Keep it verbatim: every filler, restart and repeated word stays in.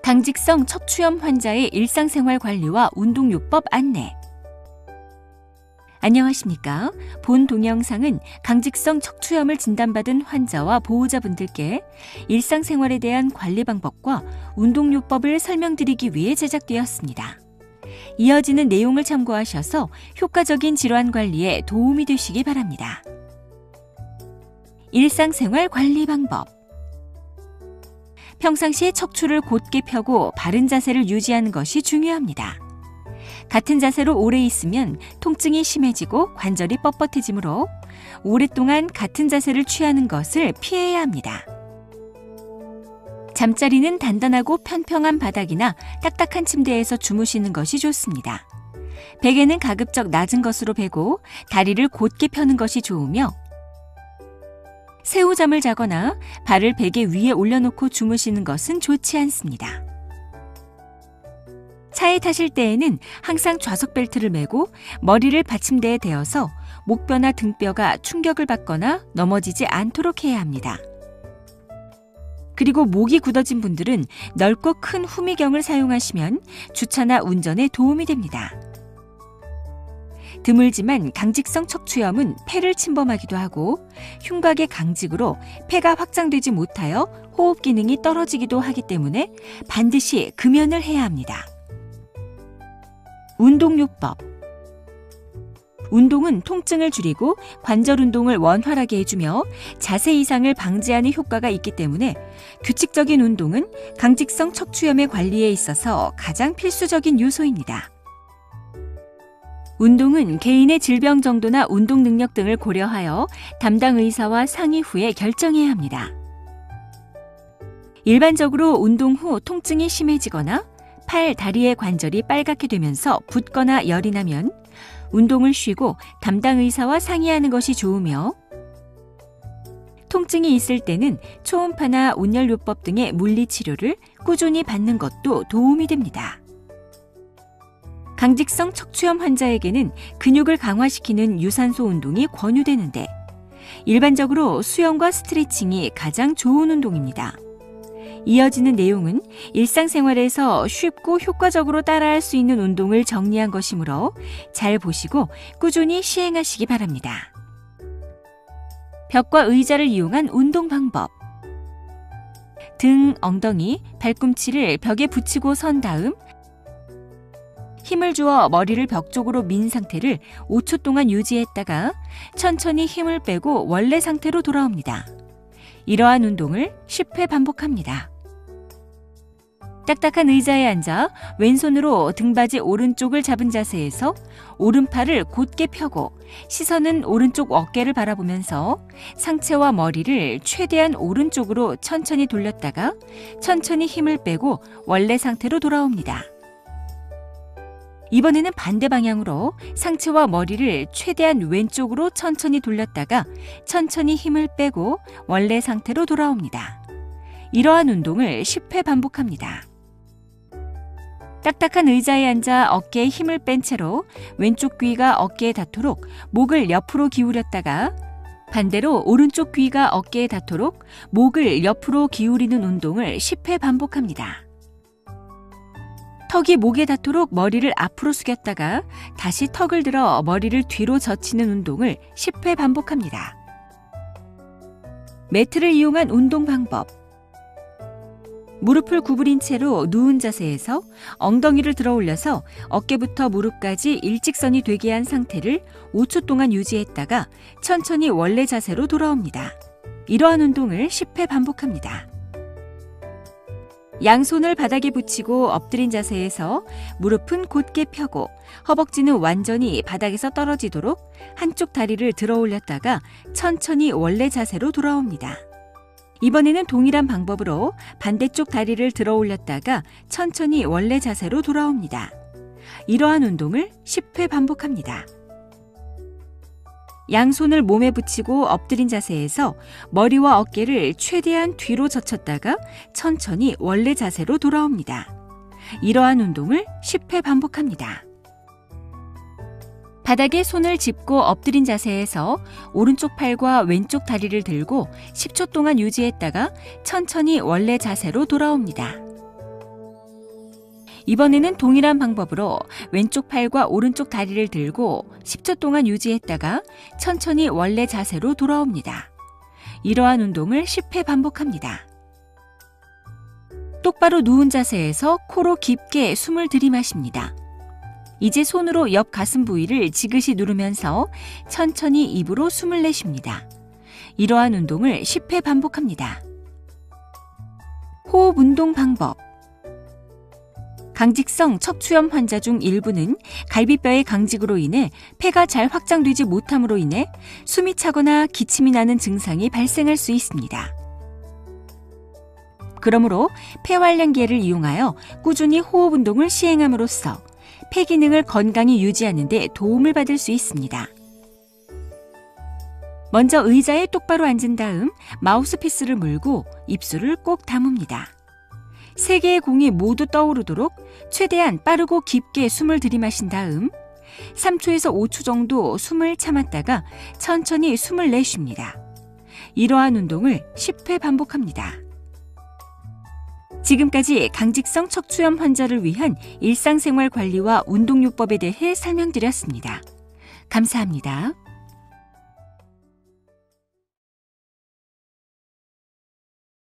강직성 척추염 환자의 일상생활 관리와 운동요법 안내. 안녕하십니까? 본 동영상은 강직성 척추염을 진단받은 환자와 보호자분들께 일상생활에 대한 관리 방법과 운동요법을 설명드리기 위해 제작되었습니다. 이어지는 내용을 참고하셔서 효과적인 질환 관리에 도움이 되시기 바랍니다. 일상생활 관리 방법. 평상시에 척추를 곧게 펴고 바른 자세를 유지하는 것이 중요합니다. 같은 자세로 오래 있으면 통증이 심해지고 관절이 뻣뻣해지므로 오랫동안 같은 자세를 취하는 것을 피해야 합니다. 잠자리는 단단하고 평평한 바닥이나 딱딱한 침대에서 주무시는 것이 좋습니다. 베개는 가급적 낮은 것으로 베고 다리를 곧게 펴는 것이 좋으며 새우잠을 자거나 발을 베개 위에 올려놓고 주무시는 것은 좋지 않습니다. 차에 타실 때에는 항상 좌석 벨트를 매고 머리를 받침대에 대어서 목뼈나 등뼈가 충격을 받거나 넘어지지 않도록 해야 합니다. 그리고 목이 굳어진 분들은 넓고 큰 후미경을 사용하시면 주차나 운전에 도움이 됩니다. 드물지만 강직성 척추염은 폐를 침범하기도 하고 흉곽의 강직으로 폐가 확장되지 못하여 호흡 기능이 떨어지기도 하기 때문에 반드시 금연을 해야 합니다. 운동요법. 운동은 통증을 줄이고 관절 운동을 원활하게 해주며 자세 이상을 방지하는 효과가 있기 때문에 규칙적인 운동은 강직성 척추염의 관리에 있어서 가장 필수적인 요소입니다. 운동은 개인의 질병 정도나 운동 능력 등을 고려하여 담당 의사와 상의 후에 결정해야 합니다. 일반적으로 운동 후 통증이 심해지거나 팔, 다리의 관절이 빨갛게 되면서 붓거나 열이 나면 운동을 쉬고 담당 의사와 상의하는 것이 좋으며 통증이 있을 때는 초음파나 온열요법 등의 물리치료를 꾸준히 받는 것도 도움이 됩니다. 강직성 척추염 환자에게는 근육을 강화시키는 유산소 운동이 권유되는데 일반적으로 수영과 스트레칭이 가장 좋은 운동입니다. 이어지는 내용은 일상생활에서 쉽고 효과적으로 따라할 수 있는 운동을 정리한 것이므로 잘 보시고 꾸준히 시행하시기 바랍니다. 벽과 의자를 이용한 운동 방법. 등, 엉덩이, 발꿈치를 벽에 붙이고 선 다음 힘을 주어 머리를 벽 쪽으로 민 상태를 오 초 동안 유지했다가 천천히 힘을 빼고 원래 상태로 돌아옵니다. 이러한 운동을 십 회 반복합니다. 딱딱한 의자에 앉아 왼손으로 등받이 오른쪽을 잡은 자세에서 오른팔을 곧게 펴고 시선은 오른쪽 어깨를 바라보면서 상체와 머리를 최대한 오른쪽으로 천천히 돌렸다가 천천히 힘을 빼고 원래 상태로 돌아옵니다. 이번에는 반대 방향으로 상체와 머리를 최대한 왼쪽으로 천천히 돌렸다가 천천히 힘을 빼고 원래 상태로 돌아옵니다. 이러한 운동을 십 회 반복합니다. 딱딱한 의자에 앉아 어깨에 힘을 뺀 채로 왼쪽 귀가 어깨에 닿도록 목을 옆으로 기울였다가 반대로 오른쪽 귀가 어깨에 닿도록 목을 옆으로 기울이는 운동을 십 회 반복합니다. 턱이 목에 닿도록 머리를 앞으로 숙였다가 다시 턱을 들어 머리를 뒤로 젖히는 운동을 십 회 반복합니다. 매트를 이용한 운동 방법. 무릎을 구부린 채로 누운 자세에서 엉덩이를 들어 올려서 어깨부터 무릎까지 일직선이 되게 한 상태를 오 초 동안 유지했다가 천천히 원래 자세로 돌아옵니다. 이러한 운동을 십 회 반복합니다. 양손을 바닥에 붙이고 엎드린 자세에서 무릎은 곧게 펴고 허벅지는 완전히 바닥에서 떨어지도록 한쪽 다리를 들어 올렸다가 천천히 원래 자세로 돌아옵니다. 이번에는 동일한 방법으로 반대쪽 다리를 들어 올렸다가 천천히 원래 자세로 돌아옵니다. 이러한 운동을 십 회 반복합니다. 양손을 몸에 붙이고 엎드린 자세에서 머리와 어깨를 최대한 뒤로 젖혔다가 천천히 원래 자세로 돌아옵니다. 이러한 운동을 십 회 반복합니다. 바닥에 손을 짚고 엎드린 자세에서 오른쪽 팔과 왼쪽 다리를 들고 십 초 동안 유지했다가 천천히 원래 자세로 돌아옵니다. 이번에는 동일한 방법으로 왼쪽 팔과 오른쪽 다리를 들고 십 초 동안 유지했다가 천천히 원래 자세로 돌아옵니다. 이러한 운동을 십 회 반복합니다. 똑바로 누운 자세에서 코로 깊게 숨을 들이마십니다. 이제 손으로 옆 가슴 부위를 지그시 누르면서 천천히 입으로 숨을 내쉽니다. 이러한 운동을 십 회 반복합니다. 호흡 운동 방법. 강직성 척추염 환자 중 일부는 갈비뼈의 강직으로 인해 폐가 잘 확장되지 못함으로 인해 숨이 차거나 기침이 나는 증상이 발생할 수 있습니다. 그러므로 폐활량계를 이용하여 꾸준히 호흡 운동을 시행함으로써 폐 기능을 건강히 유지하는 데 도움을 받을 수 있습니다. 먼저 의자에 똑바로 앉은 다음 마우스피스를 물고 입술을 꼭 다뭅니다. 세 개의 공이 모두 떠오르도록 최대한 빠르고 깊게 숨을 들이마신 다음 삼 초에서 오 초 정도 숨을 참았다가 천천히 숨을 내쉽니다. 이러한 운동을 십 회 반복합니다. 지금까지 강직성 척추염 환자를 위한 일상생활 관리와 운동요법에 대해 설명드렸습니다. 감사합니다.